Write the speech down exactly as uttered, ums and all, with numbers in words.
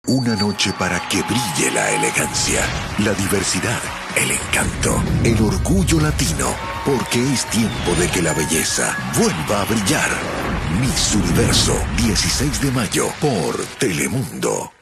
Una noche para que brille la elegancia, la diversidad, el encanto, el orgullo latino, porque es tiempo de que la belleza vuelva a brillar. Miss Universo, dieciséis de mayo, por Telemundo.